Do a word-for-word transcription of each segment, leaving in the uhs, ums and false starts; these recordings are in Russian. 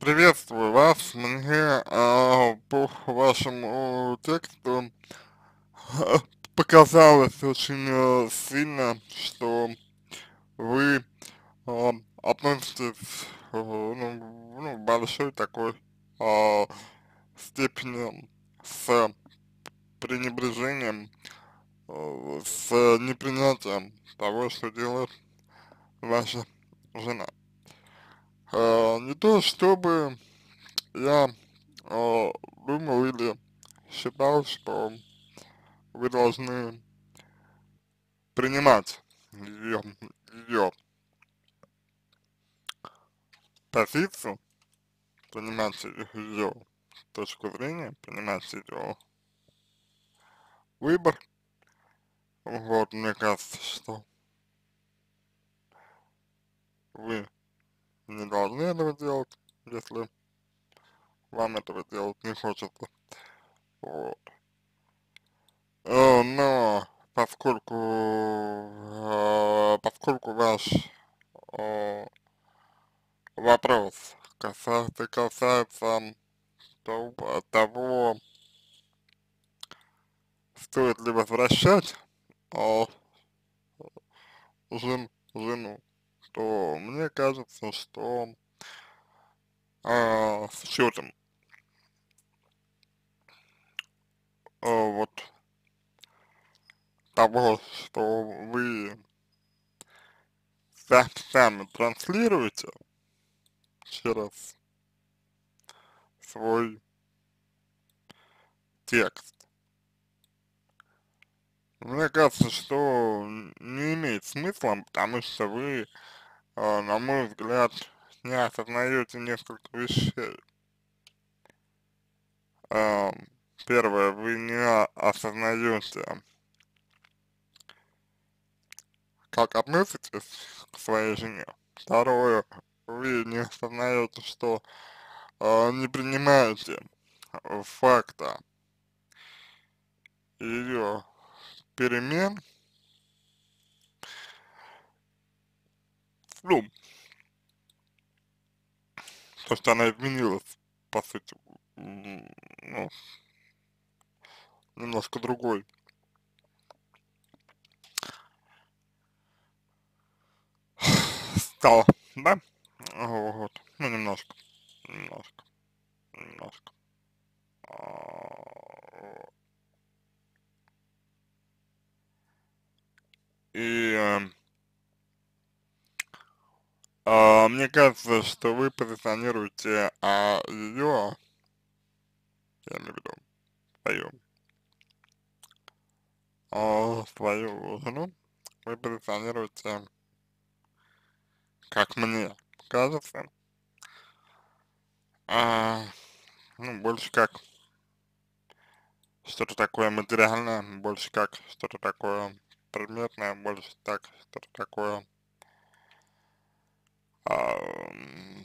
Приветствую вас. Мне а, по вашему тексту показалось очень э, сильно, что вы а, относитесь э, ну, ну, в большой такой а, степени с пренебрежением, э, с непринятием того, что делает ваша жена. А, не то чтобы я а, думал или считал, что вы должны принимать ее, ее позицию, принимать ее точку зрения, принимать ее выбор. Вот, мне кажется, что вы не должны этого делать, если вам этого делать не хочется. Вот. Э, Но поскольку, э, поскольку ваш э, вопрос касается, касается того, того, стоит ли возвращать а, жен, жену, то мне кажется, что а, с учетом а, вот того, что вы са- сами транслируете через свой текст, мне кажется, что не имеет смысла, потому что вы, а, на мой взгляд, не осознаете несколько вещей. А, Первое, вы не о- осознаете, как относитесь к своей жене. Второе, вы не осознаете, что э, не принимаете э, факта ее перемен, ну, то, что она изменилась, по сути, м, ну, немножко другой стала, да? Вот, ну, немножко, немножко, немножко. А, И э, а, мне кажется, что вы позиционируете а, ее, я имею в виду, свою, а, свою жену, вы позиционируете, как мне кажется, а, ну, больше как что-то такое материальное, больше как что-то такое предметное, больше так, что-то такое, а, м,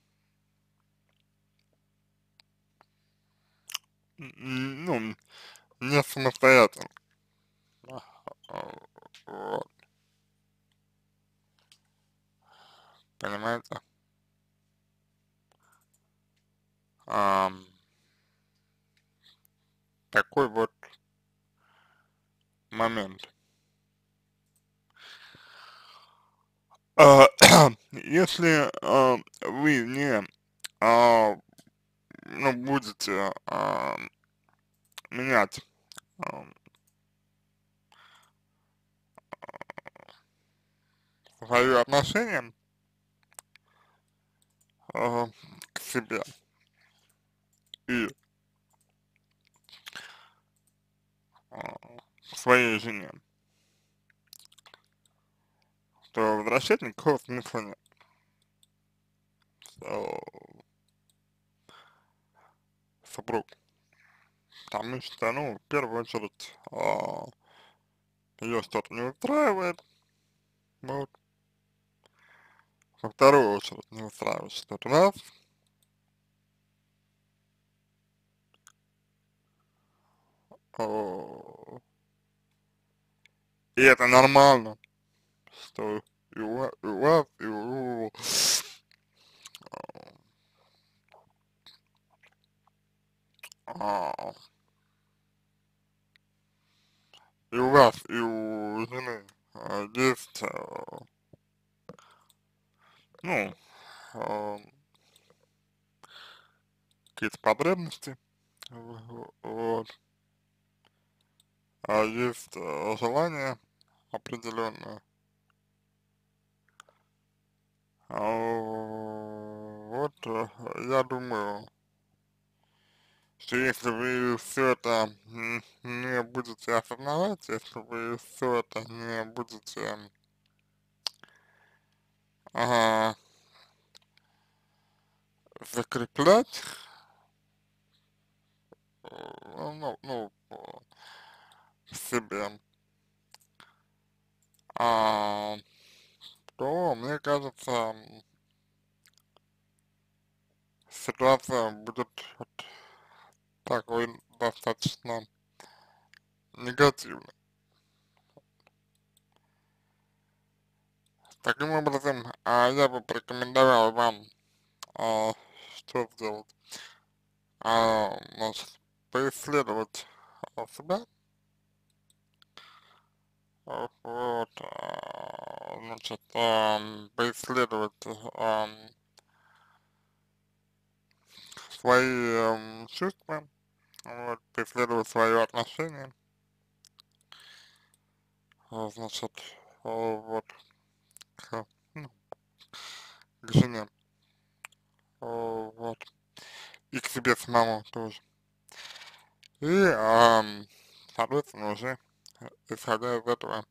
м, ну, не самостоятельно, а, а, вот, понимаете? Ам, такой вот момент. А, если а, вы не а, ну, будете а, менять а, свое отношение а, к себе и а, к своей жене, то возвращать никакого смысла нет. Что супруг, потому что, ну, в первую очередь, а, ее что-то не устраивает, вот, во вторую очередь не устраивает что-то нас, а, и это нормально, что и у, ва- и у вас, и у а, и у вас, и у жены а, есть, а, ну, а, какие-то потребности, в- вот, а есть а, желание определенное, а, вот, э, я думаю, что если вы все это м, не будете осознавать, если вы все это не будете ага, закреплять, э, ну, ну, в себе, а, то, мне кажется, м, ситуация будет вот такой достаточно негативной. Таким образом, а, я бы порекомендовал вам, а, что сделать, а, значит, поисследовать а, себя, а, вот, а, значит, ам, поисследовать ам, свои ам, чувства, вот, поисследовать свое отношение, а, значит, а, вот, к, ну, к жене, а, вот, и к себе самому тоже. И, ам, соответственно, уже, э, исходя из этого,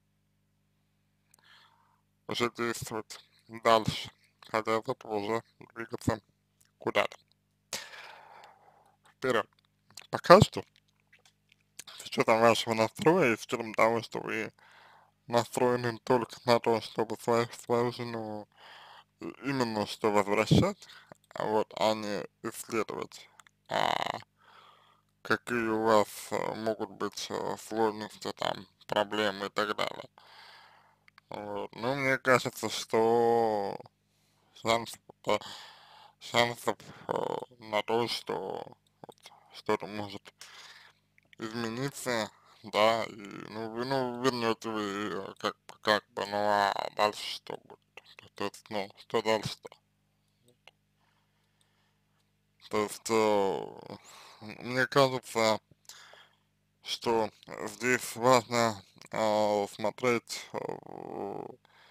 уже действовать дальше, исходя из этого уже двигаться куда-то вперед. Пока что, с учетом вашего настроя и с учетом того, что вы настроены только на то, чтобы свою, свою жену э, именно что возвращать, а вот, а не исследовать, а какие у вас э, могут быть э, сложности, там, проблемы и так далее. Вот. Ну, мне кажется, что шанс, э, шансов э, на то, что вот, что-то может измениться, да, и, ну, вы, ну, вернете вы э, как, бы- как бы, ну, а дальше что будет? То есть, ну, что дальше-то? То есть, э, мне кажется, что здесь важно э, смотреть, э,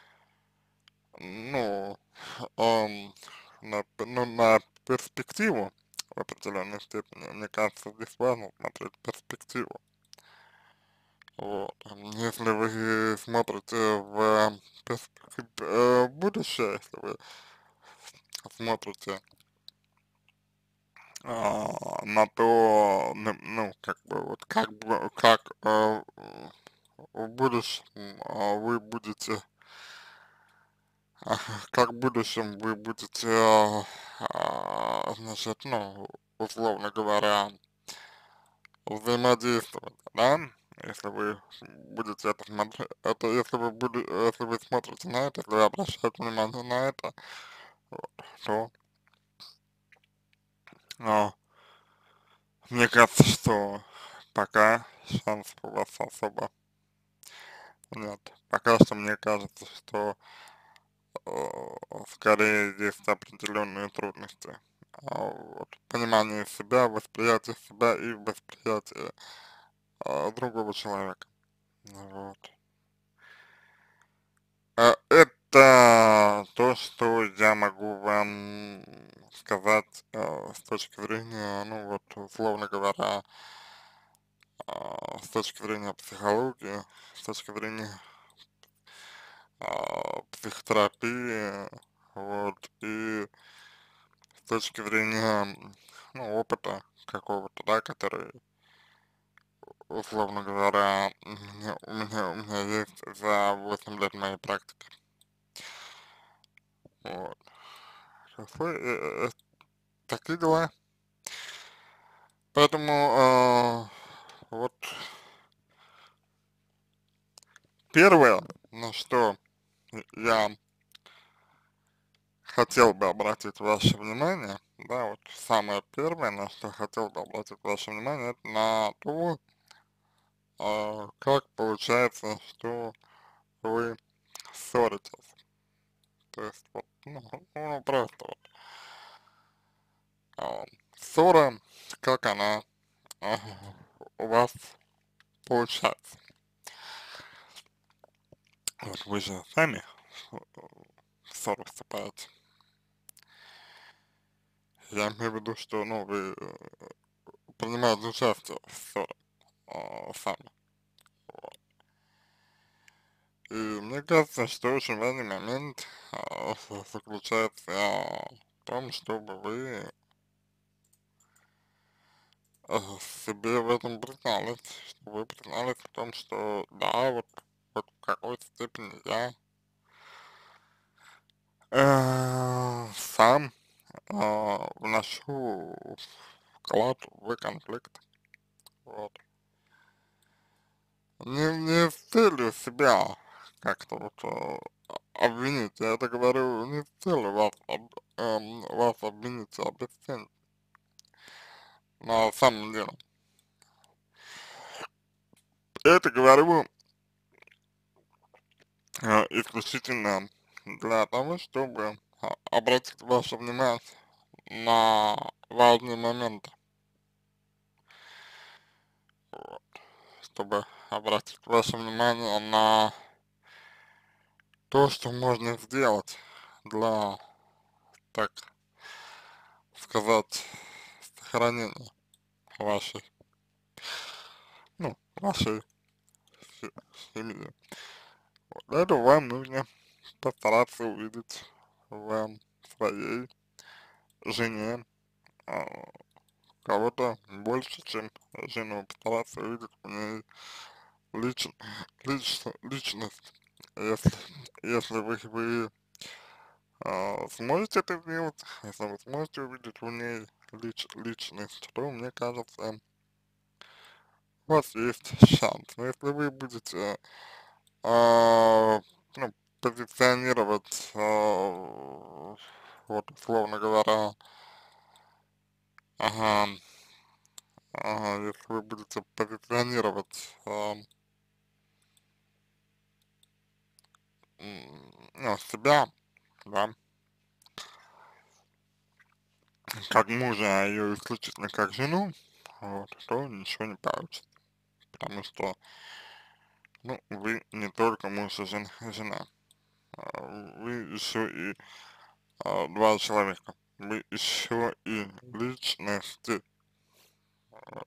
ну, эм, на, п- ну, на перспективу в определенной степени. Мне кажется, здесь важно смотреть перспективу. Вот. Если вы смотрите в перспективу, э, будущее, если вы смотрите а, на то, ну, ну, как бы, вот как бы, как э, в будущем а, вы будете, а, как в будущем вы будете, а, а, значит, ну, условно говоря, взаимодействовать, да, если вы будете это смотреть, это если вы будете, если вы смотрите на это, если вы обращаете внимание на это, вот, то, а, мне кажется, что пока шансов у вас особо нет. Пока что мне кажется, что э, скорее есть определенные трудности. А, вот, понимание себя, восприятие себя и восприятие а, другого человека. Вот. А, это то, что я могу вам сказать э, с точки зрения, ну вот, условно говоря, а, с точки зрения психологии, с точки зрения а, психотерапии, вот, и с точки зрения, м, ну, опыта какого-то, да, который, условно говоря, у меня, у меня, у меня есть за восемь лет моей практики. Вот. Хорошо, э, э, такие дела. Поэтому, а, вот, первое, на что я хотел бы обратить ваше внимание, да, вот самое первое, на что хотел бы обратить ваше внимание, это на то, а, как получается, что вы ссоритесь. То есть, вот, ну, ну, просто вот, а, ссора, как она а, у вас получается. Вот вы же сами э, ссоры вступаете. Я имею в виду, что, ну, вы э, принимаете участие в ссоре а, сами. Вот. И мне кажется, что очень важный момент а, с- заключается а, в том, чтобы вы а, себе в этом признались, чтобы вы признались в том, что да, вот, вот в какой-то степени я э, сам а, вношу вклад в конфликт. Вот. Не, не с целью себя как-то вот э, обвинить, я это говорю не с целью вас, об- эм, вас обвинить, а обесценить на самом деле. Это говорю э, исключительно для того, чтобы а, обратить ваше внимание на важные моменты, вот, чтобы обратить ваше внимание на то, что можно сделать для, так сказать, сохранения вашей, ну, вашей се- семьи. Вот для этого вам нужно постараться увидеть в своей жене а, кого-то больше, чем жену, постараться увидеть в ней лич, лич, личность. Если, если вы, вы а, сможете это сделать, если вы сможете увидеть в ней лич, личность, то, мне кажется, у вас есть шанс. Но если вы будете а, ну, позиционировать, а, вот, условно говоря, ага, ага, если вы будете позиционировать, а, м, ну, себя, да, как мужа, а ее исключительно как жену, вот, то ничего не получится. Потому что, ну, вы не только муж и жен- жена, а вы еще и а, два человека. Вы еще и личности. Вот.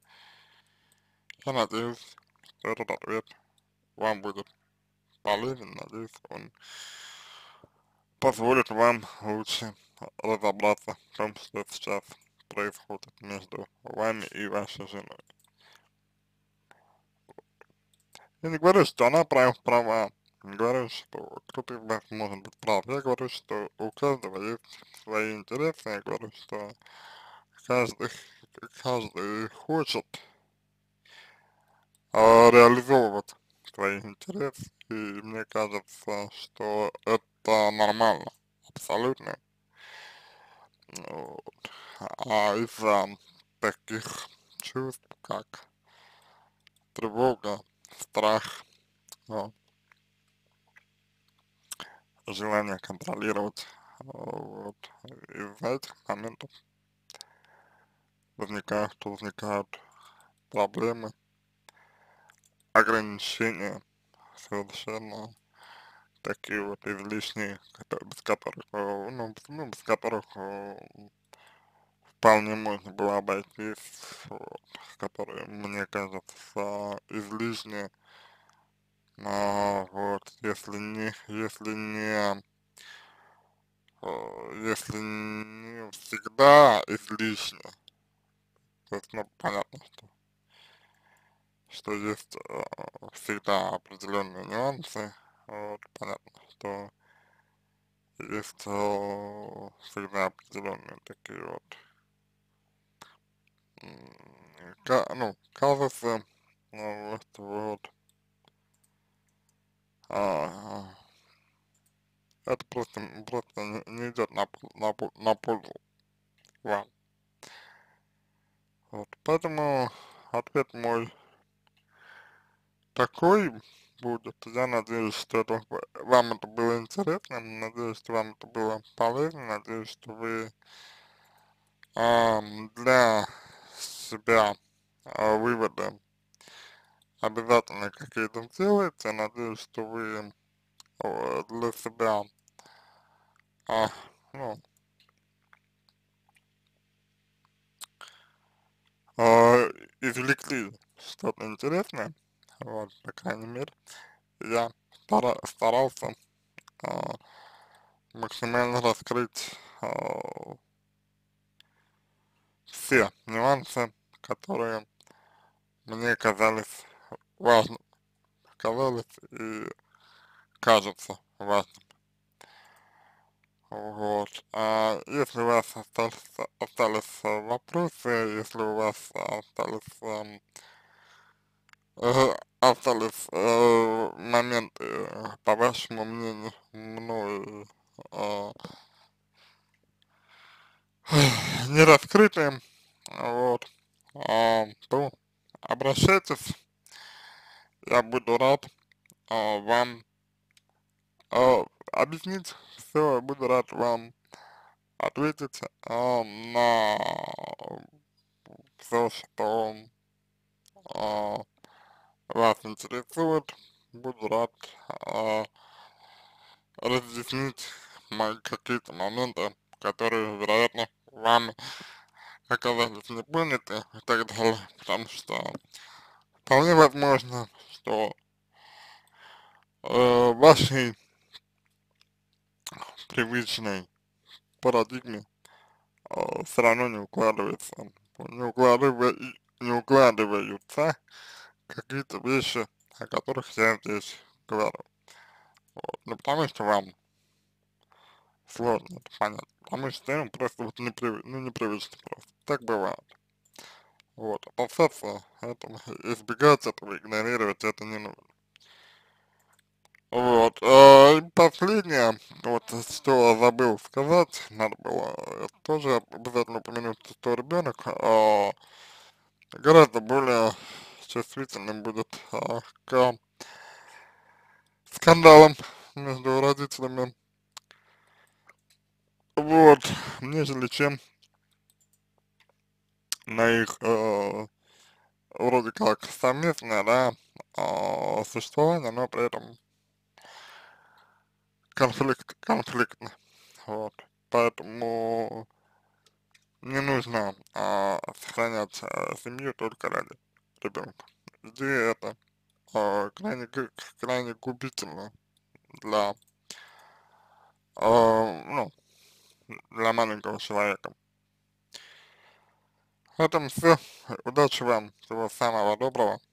Я надеюсь, что этот ответ вам будет полезен. Надеюсь, он позволит вам лучше разобраться в том, что сейчас происходит между вами и вашей женой. Я не говорю, что она прав, права, не говорю, что кто-то из вас может быть прав. Я говорю, что у каждого есть свои интересы. Я говорю, что каждый, каждый хочет а, реализовывать свои интересы. И мне кажется, что это нормально, абсолютно. Вот. А из-за таких чувств, как тревога, страх, вот, желание контролировать, вот, из-за этих моментов возникают, возникают проблемы, ограничения совершенно такие вот излишние, кото- без которых, э, ну, без, ну, без которых э, вполне можно было обойтись, вот, которые, мне кажется, излишне, а, вот, если не, если не, э, если не всегда излишне, то есть, ну, понятно, что, что есть э, всегда определенные нюансы, вот, понятно, что есть э, всегда определенные такие вот, м, ка- ну, казусы, ну, вот, вот, а, это просто, просто не, не идет на, пол- на, пол- на пользу вам. Вот, поэтому ответ мой такой будет. Я надеюсь, что это, вам это было интересно, надеюсь, что вам это было полезно, надеюсь, что вы ам, для себя а, выводы обязательно какие-то сделаете. Надеюсь, что вы э, для себя а, ну, а, извлекли что-то интересное. Вот, по крайней мере, я стара- старался а, максимально раскрыть а, все нюансы, которые мне казались важным, казались и кажутся важным. Вот. А если у вас остались, остались э, вопросы, если у вас остались, эм, э, остались э, моменты, э, по вашему мнению, мною э, не раскрытые, вот, а, то обращайтесь, я буду рад а, вам а, объяснить все, буду рад вам ответить а, на все, что а, вас интересует. Буду рад а, разъяснить мои какие-то моменты, которые, вероятно, вам оказались не поняты и так далее, потому что вполне возможно, что э, в вашей привычной парадигме э, все равно не укладывается, не укладывая, не укладываются какие-то вещи, о которых я здесь говорю. Вот. Не потому что вам сложно это понять, потому что им просто вот непривычно, ну, непривычно просто. Так бывает. Вот. Опасаться этого, избегать этого, игнорировать это не нужно. Вот. А, и последнее, вот что забыл сказать, надо было э, тоже обязательно упомянуть, что ребенок а, гораздо более чувствительным будет а, к скандалам между родителями, вот, нежели чем на их э, вроде как совместное, да, а, существование, но при этом конфликт, конфликтно, вот. Поэтому не нужно а, сохранять а, семью только ради ребенка. Где это а, крайне, г- крайне губительно для, а, ну, для маленького человека. В этом все. Удачи вам. Всего самого доброго.